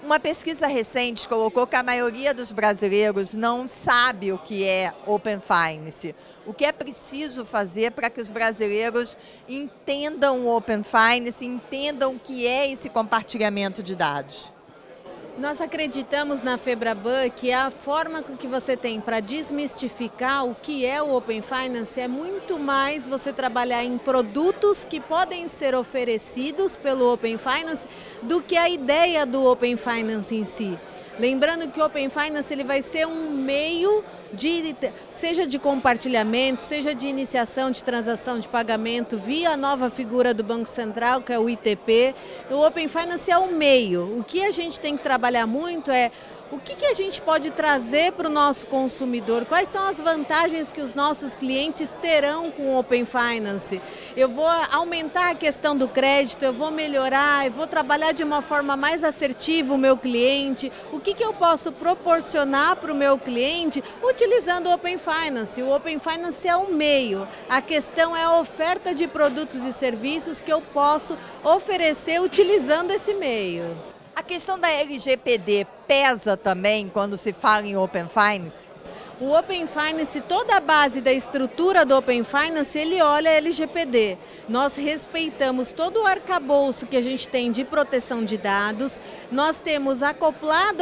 Uma pesquisa recente colocou que a maioria dos brasileiros não sabe o que é Open Finance. O que é preciso fazer para que os brasileiros entendam o Open Finance, entendam o que é esse compartilhamento de dados? Nós acreditamos na Febraban que a forma que você tem para desmistificar o que é o Open Finance é muito mais você trabalhar em produtos que podem ser oferecidos pelo Open Finance do que a ideia do Open Finance em si. Lembrando que o Open Finance ele vai ser um meio seja de compartilhamento, seja de iniciação de transação de pagamento via a nova figura do Banco Central, que é o ITP. O Open Finance é um meio. O que a gente tem que trabalhar muito é o que a gente pode trazer para o nosso consumidor, quais são as vantagens que os nossos clientes terão com o Open Finance. Eu vou aumentar a questão do crédito, eu vou melhorar, eu vou trabalhar de uma forma mais assertiva o meu cliente, o que eu posso proporcionar para o meu cliente utilizando o Open Finance. O Open Finance é um meio, a questão é a oferta de produtos e serviços que eu posso oferecer utilizando esse meio. A questão da LGPD pesa também quando se fala em Open Finance? O Open Finance, toda a base da estrutura do Open Finance, ele olha a LGPD. Nós respeitamos todo o arcabouço que a gente tem de proteção de dados. Nós temos acoplado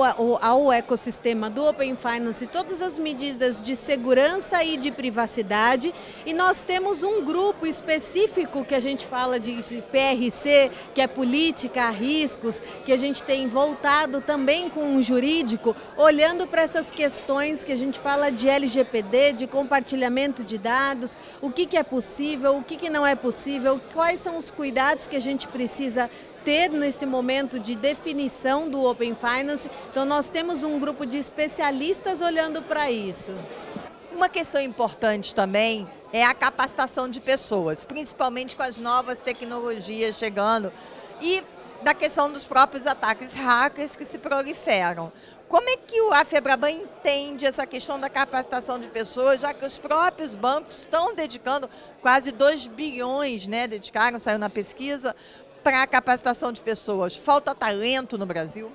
ao ecossistema do Open Finance todas as medidas de segurança e de privacidade. E nós temos um grupo específico que a gente fala de PRC, que é política a riscos, que a gente tem voltado também com o jurídico, olhando para essas questões que a gente fala de LGPD, de compartilhamento de dados, o que é possível, o que não é possível, quais são os cuidados que a gente precisa ter nesse momento de definição do Open Finance. Então nós temos um grupo de especialistas olhando para isso. Uma questão importante também é a capacitação de pessoas, principalmente com as novas tecnologias chegando e da questão dos próprios ataques hackers que se proliferam. Como é que a Febraban entende essa questão da capacitação de pessoas, já que os próprios bancos estão dedicando quase 2 bilhões, dedicaram, saiu na pesquisa, para a capacitação de pessoas? Falta talento no Brasil?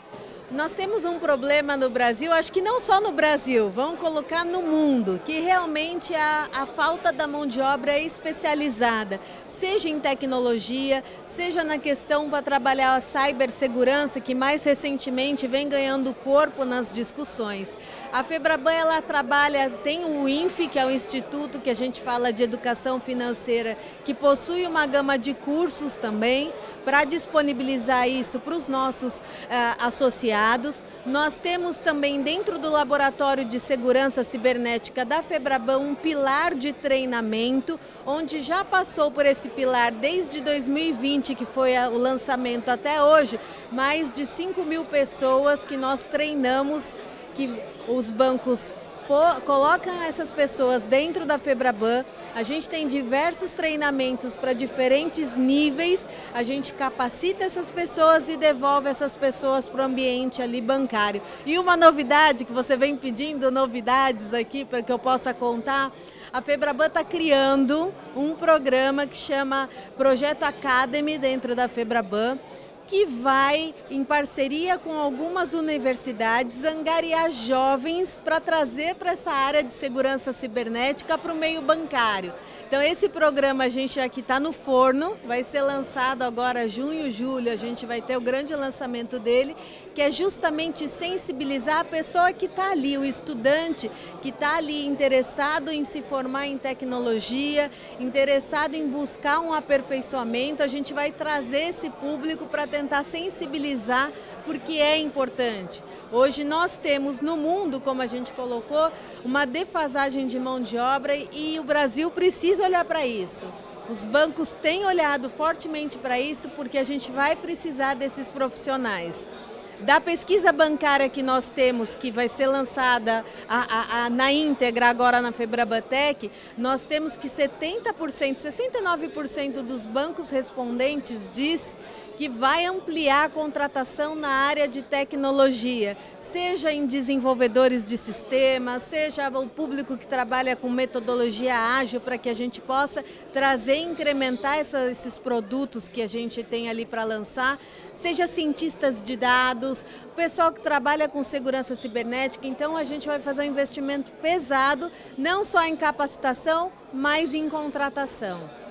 Nós temos um problema no Brasil, acho que não só no Brasil, vamos colocar no mundo, que realmente a falta da mão de obra especializada, seja em tecnologia, seja na questão para trabalhar a cibersegurança, que mais recentemente vem ganhando corpo nas discussões. A Febraban, ela trabalha, tem o INFE, que é o instituto que a gente fala de educação financeira, que possui uma gama de cursos também, para disponibilizar isso para os nossos associados. Nós temos também dentro do Laboratório de Segurança Cibernética da Febraban um pilar de treinamento, onde já passou por esse pilar desde 2020, que foi o lançamento até hoje, mais de 5.000 pessoas que nós treinamos, que os bancos colocam essas pessoas dentro da Febraban. A gente tem diversos treinamentos para diferentes níveis, a gente capacita essas pessoas e devolve essas pessoas para o ambiente ali bancário. E uma novidade, que você vem pedindo novidades aqui para que eu possa contar, a Febraban está criando um programa que chama Projeto Academy dentro da Febraban, que vai, em parceria com algumas universidades, angariar jovens para trazer para essa área de segurança cibernética para o meio bancário. Então esse programa a gente aqui está no forno, vai ser lançado agora junho, julho, a gente vai ter o grande lançamento dele, que é justamente sensibilizar a pessoa que está ali, o estudante que está ali interessado em se formar em tecnologia, interessado em buscar um aperfeiçoamento. A gente vai trazer esse público para tentar sensibilizar, porque é importante. Hoje nós temos no mundo, como a gente colocou, uma defasagem de mão de obra e o Brasil precisa olhar para isso. Os bancos têm olhado fortemente para isso porque a gente vai precisar desses profissionais. Da pesquisa bancária que nós temos, que vai ser lançada na íntegra agora na Febrabatec, nós temos que 70%, 69% dos bancos respondentes diz que vai ampliar a contratação na área de tecnologia, seja em desenvolvedores de sistemas, seja o público que trabalha com metodologia ágil, para que a gente possa trazer e incrementar esses produtos que a gente tem ali para lançar, seja cientistas de dados, o pessoal que trabalha com segurança cibernética. Então a gente vai fazer um investimento pesado, não só em capacitação, mas em contratação.